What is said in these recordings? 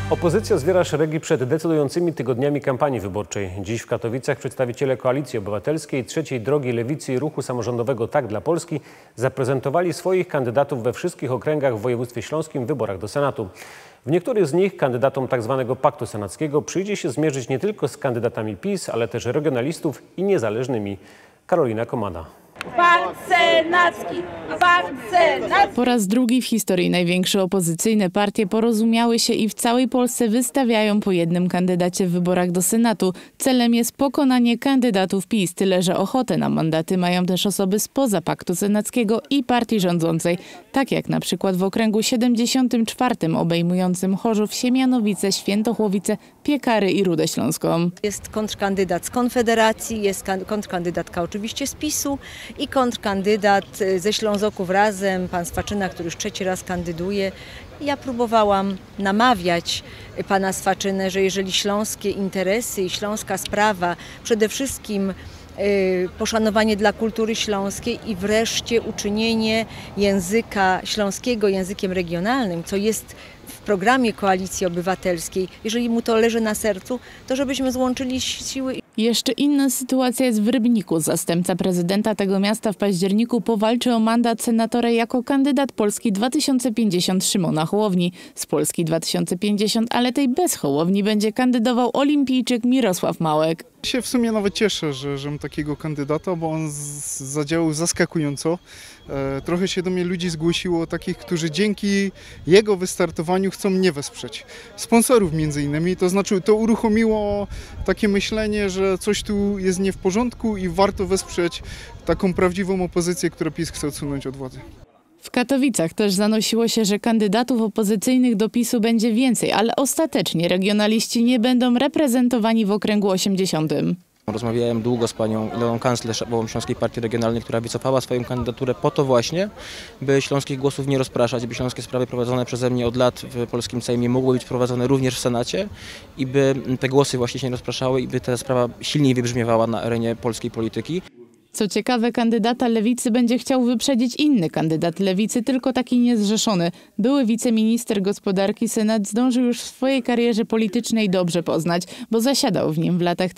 Opozycja zwiera szeregi przed decydującymi tygodniami kampanii wyborczej. Dziś w Katowicach przedstawiciele Koalicji Obywatelskiej, Trzeciej Drogi, Lewicy i Ruchu Samorządowego Tak dla Polski zaprezentowali swoich kandydatów we wszystkich okręgach w województwie śląskim w wyborach do Senatu. W niektórych z nich kandydatom tzw. Paktu Senackiego przyjdzie się zmierzyć nie tylko z kandydatami PiS, ale też regionalistów i niezależnymi. Karolina Komada. Pakt senacki! Pakt senacki! Po raz drugi w historii największe opozycyjne partie porozumiały się i w całej Polsce wystawiają po jednym kandydacie w wyborach do Senatu. Celem jest pokonanie kandydatów PiS, tyle że ochotę na mandaty mają też osoby spoza Paktu Senackiego i partii rządzącej, tak jak na przykład w okręgu 74 obejmującym Chorzów, Siemianowice, Świętochłowice, Piekary i Rudę Śląską. Jest kontrkandydat z Konfederacji, jest kontrkandydatka oczywiście z PiS-u i kontrkandydat ze Ślązoków Razem, pan Swaczyna, który już trzeci raz kandyduje. Ja próbowałam namawiać pana Swaczynę, że jeżeli śląskie interesy i śląska sprawa, przede wszystkim poszanowanie dla kultury śląskiej i wreszcie uczynienie języka śląskiego językiem regionalnym, co jest w programie Koalicji Obywatelskiej, jeżeli mu to leży na sercu, to żebyśmy złączyli siły. Jeszcze inna sytuacja jest w Rybniku. Zastępca prezydenta tego miasta w październiku powalczy o mandat senatora jako kandydat Polski 2050 Szymona Hołowni. Z Polski 2050, ale tej bez Hołowni, będzie kandydował olimpijczyk Mirosław Małek. Się w sumie nawet cieszę, że mam takiego kandydata, bo on zadziałał zaskakująco. Trochę się do mnie ludzi zgłosiło, takich, którzy dzięki jego wystartowaniu chcą mnie wesprzeć. Sponsorów między innymi, to znaczy to uruchomiło takie myślenie, że coś tu jest nie w porządku i warto wesprzeć taką prawdziwą opozycję, która PiS chce odsunąć od władzy. W Katowicach też zanosiło się, że kandydatów opozycyjnych do PiS-u będzie więcej, ale ostatecznie regionaliści nie będą reprezentowani w okręgu 80. Rozmawiałem długo z panią Iloną Kanclerz, szefową Śląskiej Partii Regionalnej, która wycofała swoją kandydaturę po to właśnie, by śląskich głosów nie rozpraszać, by śląskie sprawy prowadzone przeze mnie od lat w polskim Sejmie mogły być prowadzone również w Senacie i by te głosy właśnie się nie rozpraszały i by ta sprawa silniej wybrzmiewała na arenie polskiej polityki. Co ciekawe, kandydata Lewicy będzie chciał wyprzedzić inny kandydat Lewicy, tylko taki niezrzeszony. Były wiceminister gospodarki Senat zdążył już w swojej karierze politycznej dobrze poznać, bo zasiadał w nim w latach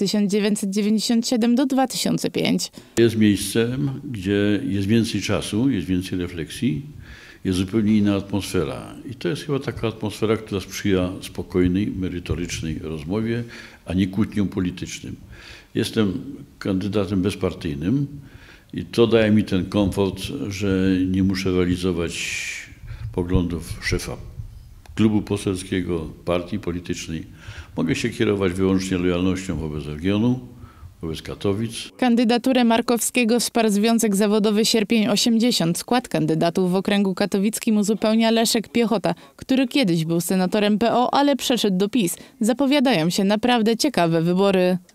1997 do 2005. Jest miejscem, gdzie jest więcej czasu, jest więcej refleksji, jest zupełnie inna atmosfera. I to jest chyba taka atmosfera, która sprzyja spokojnej, merytorycznej rozmowie, a nie kłótniom politycznym. Jestem kandydatem bezpartyjnym i to daje mi ten komfort, że nie muszę realizować poglądów szefa klubu poselskiego, partii politycznej. Mogę się kierować wyłącznie lojalnością wobec regionu, wobec Katowic. Kandydaturę Markowskiego wsparł Związek Zawodowy Sierpień 80. Skład kandydatów w okręgu katowickim uzupełnia Leszek Piechota, który kiedyś był senatorem PO, ale przeszedł do PiS. Zapowiadają się naprawdę ciekawe wybory.